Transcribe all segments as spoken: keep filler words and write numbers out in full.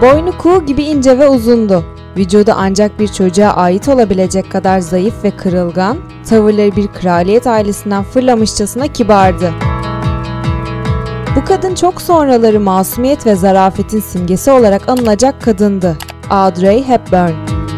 Boynu kuğu gibi ince ve uzundu. Vücudu ancak bir çocuğa ait olabilecek kadar zayıf ve kırılgan, tavırları bir kraliyet ailesinden fırlamışçasına kibardı. Bu kadın çok sonraları masumiyet ve zarafetin simgesi olarak anılacak kadındı. Audrey Hepburn.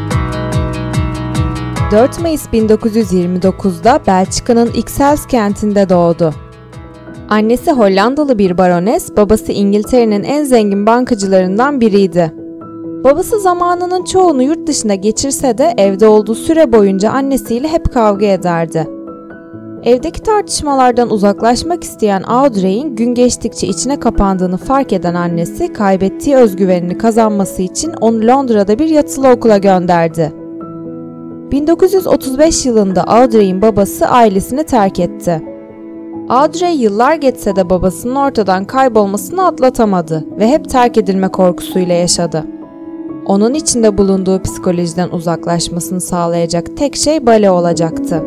dört Mayıs bin dokuz yüz yirmi dokuz'da Belçika'nın Ixelles kentinde doğdu. Annesi Hollandalı bir barones, babası İngiltere'nin en zengin bankacılarından biriydi. Babası zamanının çoğunu yurt dışında geçirse de evde olduğu süre boyunca annesiyle hep kavga ederdi. Evdeki tartışmalardan uzaklaşmak isteyen Audrey'in gün geçtikçe içine kapandığını fark eden annesi, kaybettiği özgüvenini kazanması için onu Londra'da bir yatılı okula gönderdi. bin dokuz yüz otuz beş yılında Audrey'in babası ailesini terk etti. Audrey yıllar geçse de babasının ortadan kaybolmasını atlatamadı ve hep terk edilme korkusuyla yaşadı. Onun içinde bulunduğu psikolojiden uzaklaşmasını sağlayacak tek şey bale olacaktı.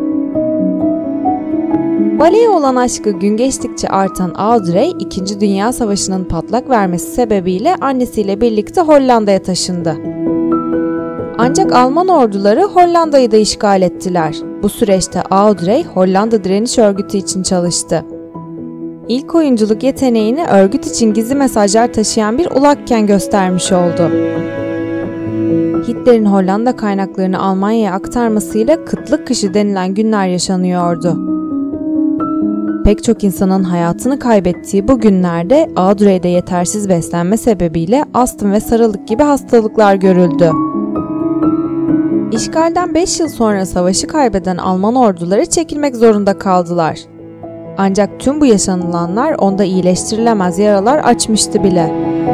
Baleye olan aşkı gün geçtikçe artan Audrey, İkinci Dünya Savaşı'nın patlak vermesi sebebiyle annesiyle birlikte Hollanda'ya taşındı. Ancak Alman orduları Hollanda'yı da işgal ettiler. Bu süreçte Audrey, Hollanda Direniş Örgütü için çalıştı. İlk oyunculuk yeteneğini örgüt için gizli mesajlar taşıyan bir ulakken göstermiş oldu. Hitler'in Hollanda kaynaklarını Almanya'ya aktarmasıyla kıtlık kışı denilen günler yaşanıyordu. Pek çok insanın hayatını kaybettiği bu günlerde Audrey'de yetersiz beslenme sebebiyle astım ve sarılık gibi hastalıklar görüldü. İşgalden beş yıl sonra savaşı kaybeden Alman orduları çekilmek zorunda kaldılar. Ancak tüm bu yaşanılanlar onda iyileştirilemez yaralar açmıştı bile.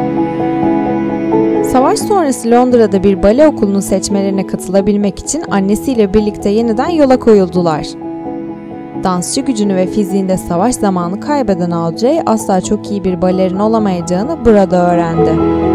Savaş sonrası Londra'da bir bale okulunun seçmelerine katılabilmek için annesiyle birlikte yeniden yola koyuldular. Dansçı gücünü ve fiziğinde savaş zamanı kaybeden Audrey asla çok iyi bir balerin olamayacağını burada öğrendi.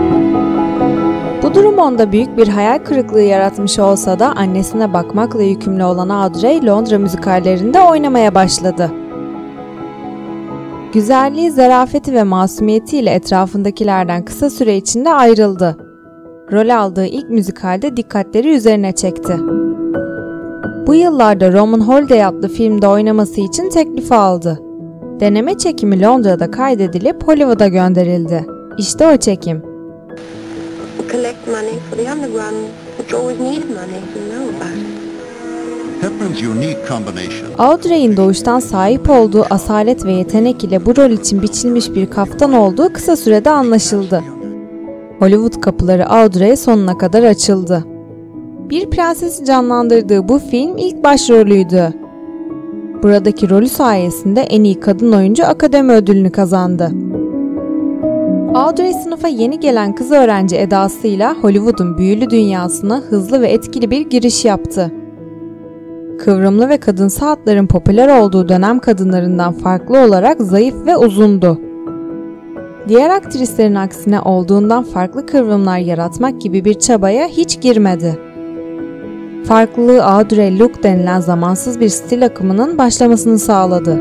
Bu durum onda büyük bir hayal kırıklığı yaratmış olsa da annesine bakmakla yükümlü olan Audrey Londra müzikallerinde oynamaya başladı. Güzelliği, zarafeti ve masumiyetiyle etrafındakilerden kısa süre içinde ayrıldı. Rol aldığı ilk müzikalde dikkatleri üzerine çekti. Bu yıllarda Roman Holiday adlı filmde oynaması için teklif aldı. Deneme çekimi Londra'da kaydedilip Hollywood'a gönderildi. İşte o çekim. Audrey'in doğuştan sahip olduğu asalet ve yetenek ile bu rol için biçilmiş bir kaftan olduğu kısa sürede anlaşıldı. Hollywood kapıları Audrey'e sonuna kadar açıldı. Bir prensesi canlandırdığı bu film ilk başrolüydü. Buradaki rolü sayesinde en iyi kadın oyuncu Akademi Ödülünü kazandı. Audrey sınıfa yeni gelen kız öğrenci edasıyla Hollywood'un büyülü dünyasına hızlı ve etkili bir giriş yaptı. Kıvrımlı ve kadınsı hatların popüler olduğu dönem kadınlarından farklı olarak zayıf ve uzundu. Diğer aktrislerin aksine olduğundan farklı kıvrımlar yaratmak gibi bir çabaya hiç girmedi. Farklılığı Audrey look denilen zamansız bir stil akımının başlamasını sağladı.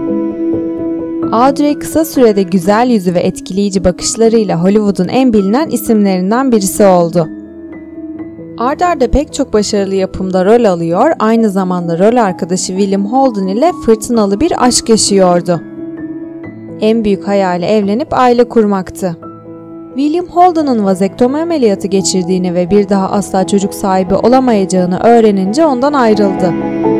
Audrey kısa sürede güzel yüzü ve etkileyici bakışlarıyla Hollywood'un en bilinen isimlerinden birisi oldu. Ard arda pek çok başarılı yapımda rol alıyor, aynı zamanda rol arkadaşı William Holden ile fırtınalı bir aşk yaşıyordu. En büyük hayali evlenip aile kurmaktı. William Holden'ın vazektomi ameliyatı geçirdiğini ve bir daha asla çocuk sahibi olamayacağını öğrenince ondan ayrıldı.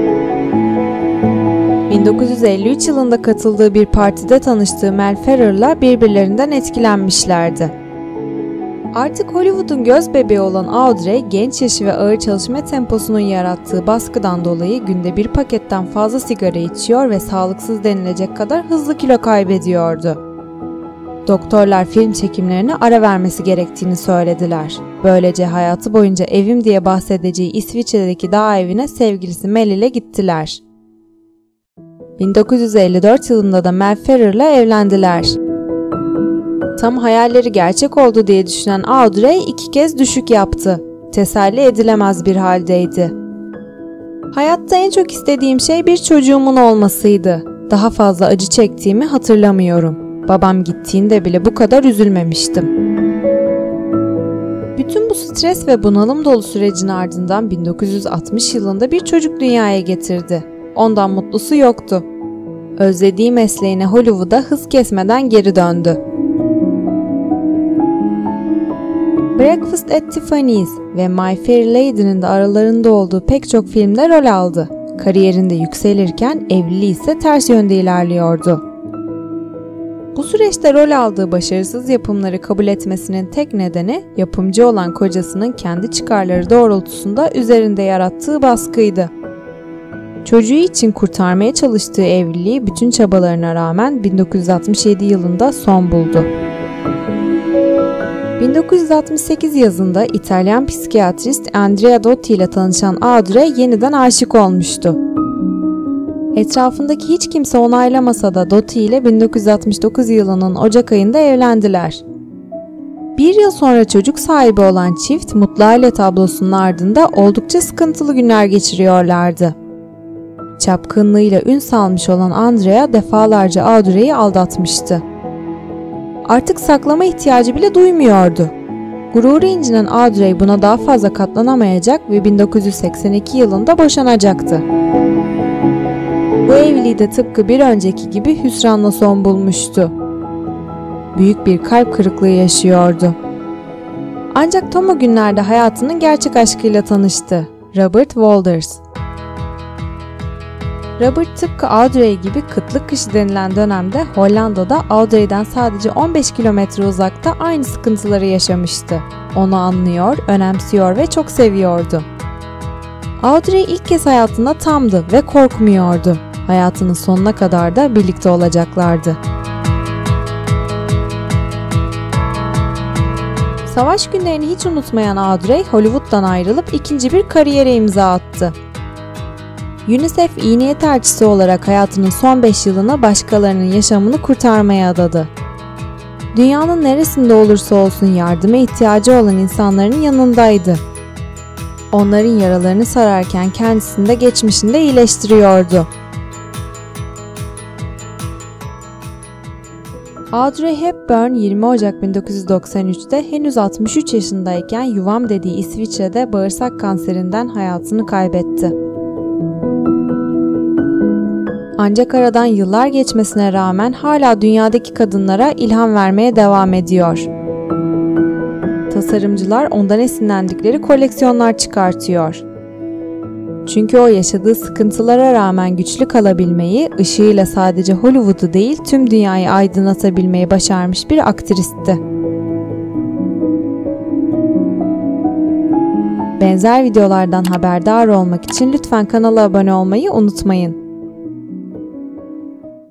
bin dokuz yüz elli üç yılında katıldığı bir partide tanıştığı Mel Ferrer'la birbirlerinden etkilenmişlerdi. Artık Hollywood'un göz bebeği olan Audrey, genç yaşı ve ağır çalışma temposunun yarattığı baskıdan dolayı günde bir paketten fazla sigara içiyor ve sağlıksız denilecek kadar hızlı kilo kaybediyordu. Doktorlar film çekimlerine ara vermesi gerektiğini söylediler. Böylece hayatı boyunca evim diye bahsedeceği İsviçre'deki dağ evine sevgilisi Mel ile gittiler. bin dokuz yüz elli dört yılında da Mel Ferrer'la evlendiler. Tam hayalleri gerçek oldu diye düşünen Audrey iki kez düşük yaptı. Teselli edilemez bir haldeydi. Hayatta en çok istediğim şey bir çocuğumun olmasıydı. Daha fazla acı çektiğimi hatırlamıyorum. Babam gittiğinde bile bu kadar üzülmemiştim. Bütün bu stres ve bunalım dolu sürecin ardından bin dokuz yüz altmış yılında bir çocuk dünyaya getirdi. Ondan mutlusu yoktu. Özlediği mesleğine Hollywood'a hız kesmeden geri döndü. Breakfast at Tiffany's ve My Fair Lady'nin de aralarında olduğu pek çok filmde rol aldı. Kariyerinde yükselirken evliliği ise ters yönde ilerliyordu. Bu süreçte rol aldığı başarısız yapımları kabul etmesinin tek nedeni yapımcı olan kocasının kendi çıkarları doğrultusunda üzerinde yarattığı baskıydı. Çocuğu için kurtarmaya çalıştığı evliliği bütün çabalarına rağmen bin dokuz yüz altmış yedi yılında son buldu. bin dokuz yüz altmış sekiz yazında İtalyan psikiyatrist Andrea Dotti ile tanışan Audrey yeniden aşık olmuştu. Etrafındaki hiç kimse onaylamasa da Dotti ile bin dokuz yüz altmış dokuz yılının Ocak ayında evlendiler. Bir yıl sonra çocuk sahibi olan çift mutlu aile tablosunun ardında oldukça sıkıntılı günler geçiriyorlardı. Çapkınlığıyla ün salmış olan Andrea defalarca Audrey'i aldatmıştı. Artık saklama ihtiyacı bile duymuyordu. Gururu incinen Audrey buna daha fazla katlanamayacak ve bin dokuz yüz seksen iki yılında boşanacaktı. Bu evliliği de tıpkı bir önceki gibi hüsranla son bulmuştu. Büyük bir kalp kırıklığı yaşıyordu. Ancak tam o günlerde hayatının gerçek aşkıyla tanıştı. Robert Wolders. Robert tıpkı Audrey gibi kıtlık kışı denilen dönemde Hollanda'da Audrey'den sadece on beş kilometre uzakta aynı sıkıntıları yaşamıştı. Onu anlıyor, önemsiyor ve çok seviyordu. Audrey ilk kez hayatında tamdı ve korkmuyordu. Hayatının sonuna kadar da birlikte olacaklardı. Savaş günlerini hiç unutmayan Audrey, Hollywood'dan ayrılıp ikinci bir kariyere imza attı. UNICEF iyi niyet elçisi olarak hayatının son beş yılını başkalarının yaşamını kurtarmaya adadı. Dünyanın neresinde olursa olsun yardıma ihtiyacı olan insanların yanındaydı. Onların yaralarını sararken kendisini de geçmişinde iyileştiriyordu. Audrey Hepburn yirmi Ocak bin dokuz yüz doksan üç'te henüz altmış üç yaşındayken yuvam dediği İsviçre'de bağırsak kanserinden hayatını kaybetti. Ancak aradan yıllar geçmesine rağmen hala dünyadaki kadınlara ilham vermeye devam ediyor. Tasarımcılar ondan esinlendikleri koleksiyonlar çıkartıyor. Çünkü o yaşadığı sıkıntılara rağmen güçlü kalabilmeyi, ışığıyla sadece Hollywood'u değil tüm dünyayı aydınlatabilmeyi başarmış bir aktristti. Benzer videolardan haberdar olmak için lütfen kanala abone olmayı unutmayın.